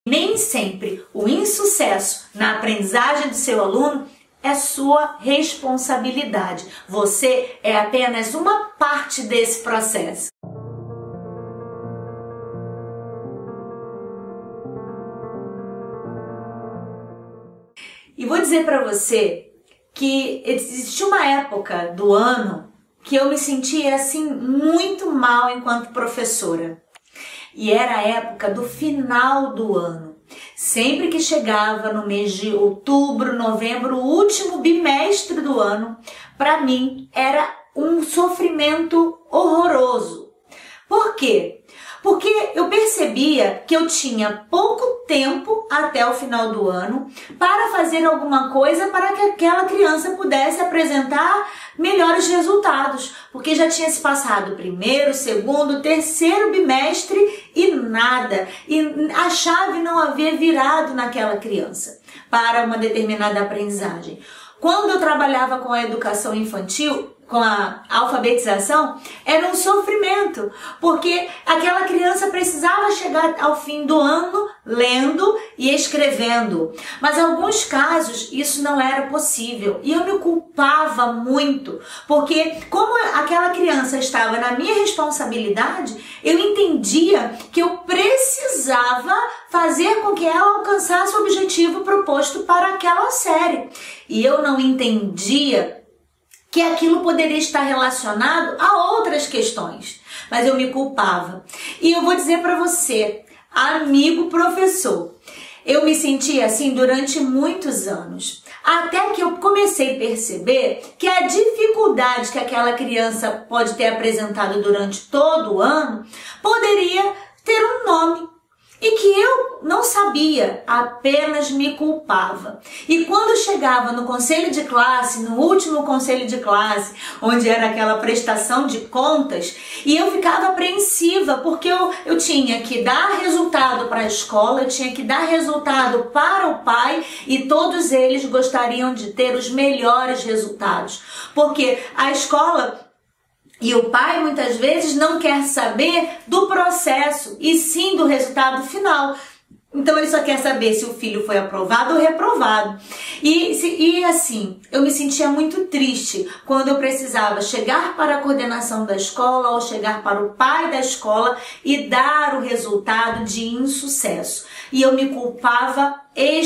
Nem sempre o insucesso na aprendizagem do seu aluno é sua responsabilidade. Você é apenas uma parte desse processo. E vou dizer para você que existe uma época do ano que eu me sentia assim muito mal enquanto professora. E era a época do final do ano. Sempre que chegava no mês de outubro, novembro, o último bimestre do ano, para mim era um sofrimento horroroso. Por quê? Porque eu percebia que eu tinha pouco tempo até o final do ano para fazer alguma coisa para que aquela criança pudesse apresentar melhores resultados, porque já tinha se passado o primeiro, segundo, terceiro bimestre e nada, e a chave não havia virado naquela criança para uma determinada aprendizagem. Quando eu trabalhava com a educação infantil, com a alfabetização, era um sofrimento, porque aquela criança precisava chegar ao fim do ano lendo e escrevendo. Mas em alguns casos isso não era possível e eu me culpava muito, porque como aquela criança estava na minha responsabilidade, eu entendia que eu precisava fazer com que ela alcançasse o objetivo proposto para aquela série. E eu não entendia que aquilo poderia estar relacionado a outras questões, mas eu me culpava. E eu vou dizer para você, amigo professor, eu me senti assim durante muitos anos, até que eu comecei a perceber que a dificuldade que aquela criança pode ter apresentado durante todo o ano poderia ter um nome. E que eu não sabia, apenas me culpava. E quando chegava no conselho de classe, no último conselho de classe, onde era aquela prestação de contas, e eu ficava apreensiva, porque eu tinha que dar resultado para a escola, eu tinha que dar resultado para o pai, e todos eles gostariam de ter os melhores resultados. Porque a escola e o pai muitas vezes não quer saber do processo e sim do resultado final. Então ele só quer saber se o filho foi aprovado ou reprovado. E assim, eu me sentia muito triste quando eu precisava chegar para a coordenação da escola ou chegar para o pai da escola e dar o resultado de insucesso. E eu me culpava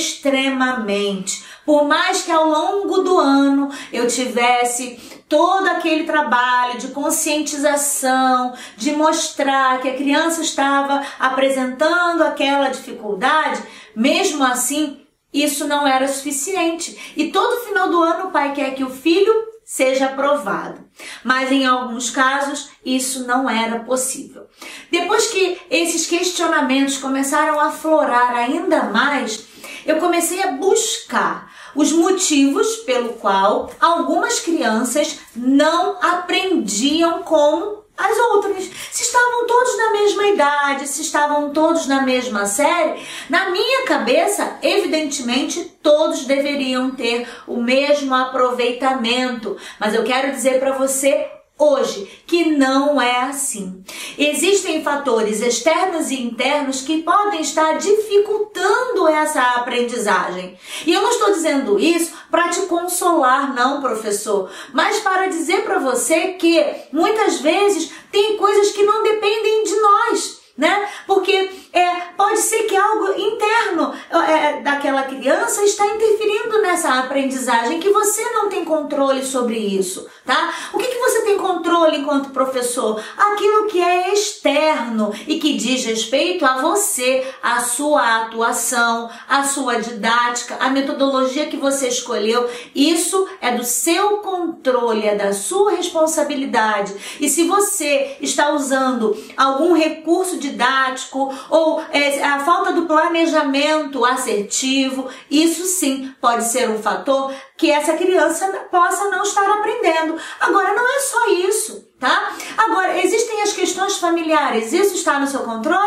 extremamente. Por mais que ao longo do ano eu tivesse todo aquele trabalho de conscientização, de mostrar que a criança estava apresentando aquela dificuldade, mesmo assim, isso não era suficiente. E todo final do ano o pai quer que o filho seja aprovado. Mas em alguns casos isso não era possível. Depois que esses questionamentos começaram a aflorar ainda mais, eu comecei a buscar os motivos pelo qual algumas crianças não aprendiam como as outras. Se estavam todos na mesma idade, se estavam todos na mesma série, na minha cabeça, evidentemente, todos deveriam ter o mesmo aproveitamento. Mas eu quero dizer para você hoje que não é assim. Existem fatores externos e internos que podem estar dificultando essa aprendizagem. E eu não estou dizendo isso para te consolar, não, professor, mas para dizer para você que muitas vezes tem coisas que não dependem de nós, né? Porque pode ser que algo interno daquela criança está interferindo nessa aprendizagem, que você não tem controle sobre isso, tá? O que você tem controle enquanto professor? Aquilo que é externo e que diz respeito a você, a sua atuação, a sua didática, a metodologia que você escolheu. Isso é do seu controle, é da sua responsabilidade. E se você está usando algum recurso didático ou a falta do planejamento assertivo, isso sim pode ser um fator que essa criança possa não estar aprendendo. Agora, não é só isso, tá? Agora, existem as questões familiares, isso está no seu controle?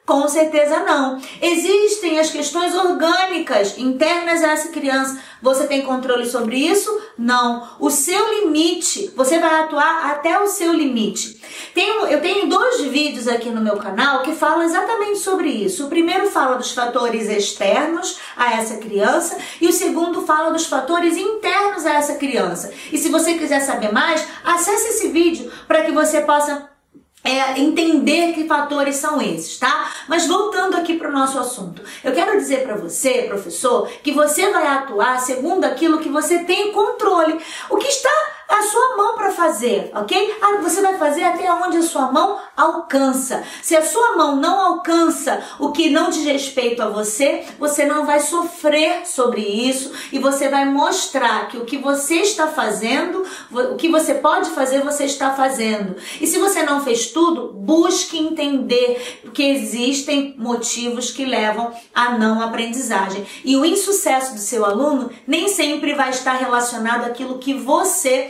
Com certeza não. Existem as questões orgânicas internas a essa criança. Você tem controle sobre isso? Não. O seu limite, você vai atuar até o seu limite. Eu tenho 2 vídeos aqui no meu canal que falam exatamente sobre isso. O primeiro fala dos fatores externos a essa criança e o segundo fala dos fatores internos a essa criança. E se você quiser saber mais, acesse esse vídeo para que você possa entender que fatores são esses, tá? Mas voltando aqui para o nosso assunto, eu quero dizer para você, professor, que você vai atuar segundo aquilo que você tem controle, o que está à sua mão para fazer, ok? Você vai fazer até onde a sua mão alcança. Se a sua mão não alcança o que não diz respeito a você, você não vai sofrer sobre isso e você vai mostrar que o que você está fazendo, o que você pode fazer, você está fazendo. E se você não fez tudo, busque entender que existem motivos que levam à não aprendizagem. E o insucesso do seu aluno nem sempre vai estar relacionado àquilo que você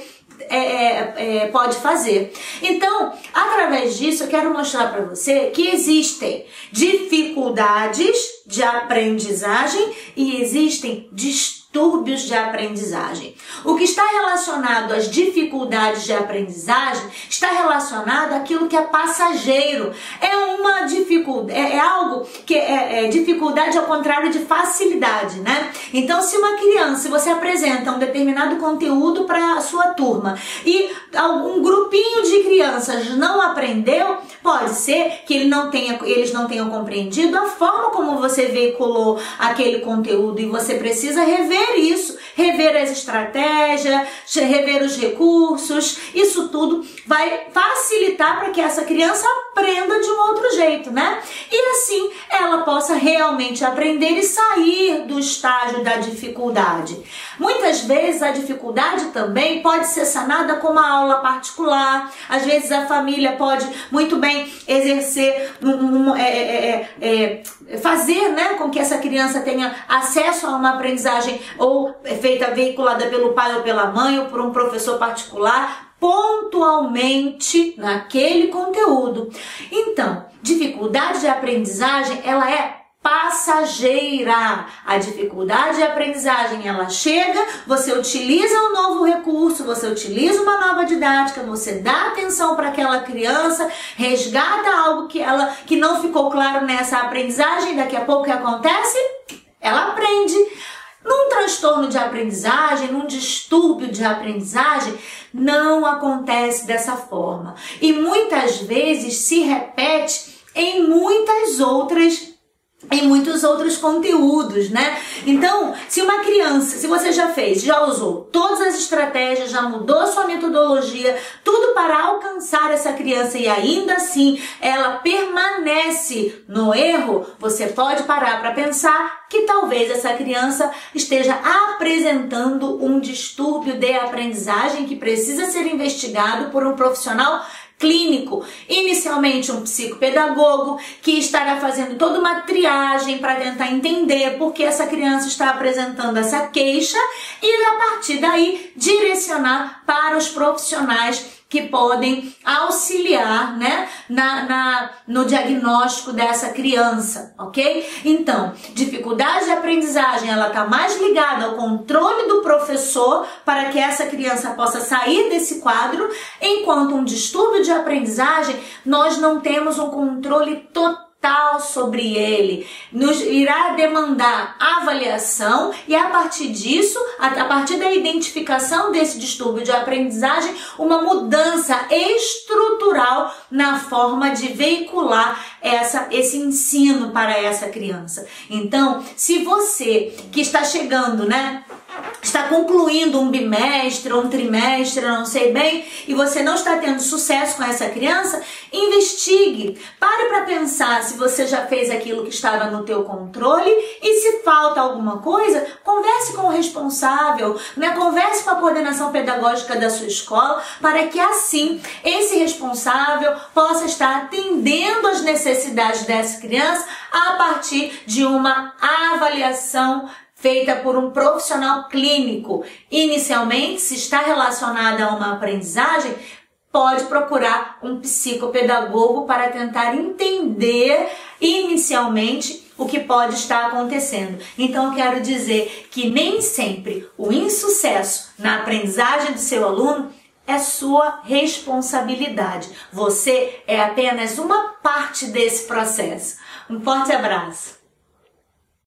pode fazer. Então, através disso, eu quero mostrar para você que existem dificuldades de aprendizagem e existem distúrbios de aprendizagem. O que está relacionado às dificuldades de aprendizagem está relacionado àquilo que é passageiro. É uma dificuldade, é algo que é dificuldade ao contrário de facilidade, né? Então, se uma criança, se você apresenta um determinado conteúdo para a sua turma e um grupinho de crianças não aprendeu, pode ser que eles não tenham compreendido a forma como você veiculou aquele conteúdo e você precisa rever isso, rever as estratégias, rever os recursos. Isso tudo vai facilitar para que essa criança aprenda de um outro jeito, né? E assim ela possa realmente aprender e sair do estágio da dificuldade. Muitas vezes a dificuldade também pode ser sanada com uma aula particular. Às vezes a família pode muito bem exercer, fazer, né, com que essa criança tenha acesso a uma aprendizagem ou veiculada pelo pai ou pela mãe ou por um professor particular, pontualmente naquele conteúdo. Então, dificuldade de aprendizagem, ela é passageira. A dificuldade de aprendizagem, ela chega, você utiliza um novo recurso, você utiliza uma nova didática, você dá atenção para aquela criança, resgata algo que não ficou claro nessa aprendizagem, daqui a pouco o que acontece? Ela aprende. Num transtorno de aprendizagem, num distúrbio de aprendizagem, não acontece dessa forma. E muitas vezes se repete em muitos outros conteúdos, né? Então, se uma criança, se você já usou todas as estratégias, já mudou a sua metodologia, tudo para alcançar essa criança e ainda assim ela permanece no erro, você pode parar para pensar que talvez essa criança esteja apresentando um distúrbio de aprendizagem que precisa ser investigado por um profissional clínico, inicialmente um psicopedagogo que estará fazendo toda uma triagem para tentar entender por que essa criança está apresentando essa queixa e a partir daí direcionar para os profissionais que podem auxiliar, né, no diagnóstico dessa criança, ok? Então, dificuldade de aprendizagem, ela está mais ligada ao controle do professor para que essa criança possa sair desse quadro, enquanto um distúrbio de aprendizagem, nós não temos um controle total sobre ele, nos irá demandar avaliação e a partir disso, a partir da identificação desse distúrbio de aprendizagem, uma mudança estrutural na forma de veicular esse ensino para essa criança. Então, se você que está chegando, né, está concluindo um bimestre ou um trimestre, eu não sei bem, e você não está tendo sucesso com essa criança, investigue, pare para pensar se você já fez aquilo que estava no teu controle e se falta alguma coisa, converse com o responsável, né? Converse com a coordenação pedagógica da sua escola para que assim esse responsável possa estar atendendo às necessidades dessa criança a partir de uma avaliação feita por um profissional clínico. Inicialmente, se está relacionada a uma aprendizagem, pode procurar um psicopedagogo para tentar entender inicialmente o que pode estar acontecendo. Então eu quero dizer que nem sempre o insucesso na aprendizagem do seu aluno é sua responsabilidade. Você é apenas uma parte desse processo. Um forte abraço.